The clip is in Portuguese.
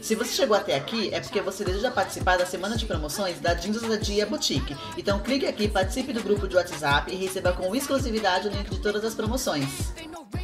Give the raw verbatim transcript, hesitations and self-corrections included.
Se você chegou até aqui, é porque você deseja participar da semana de promoções da Jeans Ousadia Boutique. Então clique aqui, participe do grupo de WhatsApp e receba com exclusividade o link de todas as promoções.